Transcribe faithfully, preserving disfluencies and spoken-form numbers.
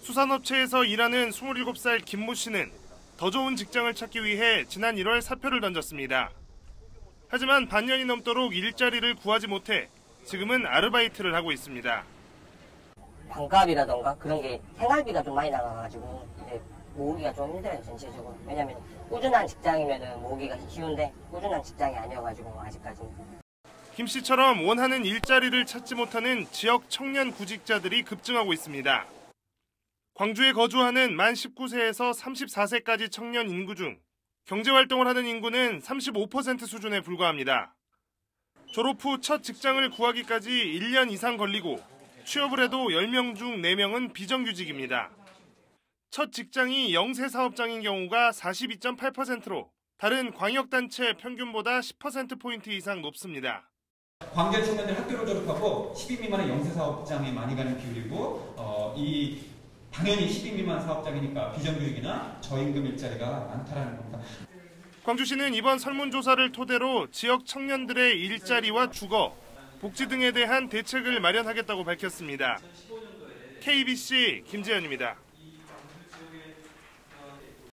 수산업체에서 일하는 스물일곱 살 김모 씨는 더 좋은 직장을 찾기 위해 지난 일월 사표를 던졌습니다. 하지만 반년이 넘도록 일자리를 구하지 못해 지금은 아르바이트를 하고 있습니다. 반값이라던가 그런 게 생활비가 좀 많이 나가가지고 이제 모으기가 좀 힘들어요, 전체적으로. 왜냐면 꾸준한 직장이면 모으기가 쉬운데 꾸준한 직장이 아니어가지고 아직까지는. 김 씨처럼 원하는 일자리를 찾지 못하는 지역 청년 구직자들이 급증하고 있습니다. 광주에 거주하는 만 십구 세에서 서른네 세까지 청년 인구 중 경제활동을 하는 인구는 삼십오 퍼센트 수준에 불과합니다. 졸업 후 첫 직장을 구하기까지 일 년 이상 걸리고 취업을 해도 열 명 중 네 명은 비정규직입니다. 첫 직장이 영세 사업장인 경우가 사십이 점 팔 퍼센트로 다른 광역단체 평균보다 십 퍼센트포인트 이상 높습니다. 광주의 청년들 학교를 졸업하고 십 인 미만의 영세 사업장에 많이 가는 비율이고 어, 이 당연히 십 인 미만 사업장이니까 비정규직이나 저임금 일자리가 많다라는 겁니다. 광주시는 이번 설문조사를 토대로 지역 청년들의 일자리와 주거, 복지 등에 대한 대책을 마련하겠다고 밝혔습니다. 케이비씨 김재현입니다.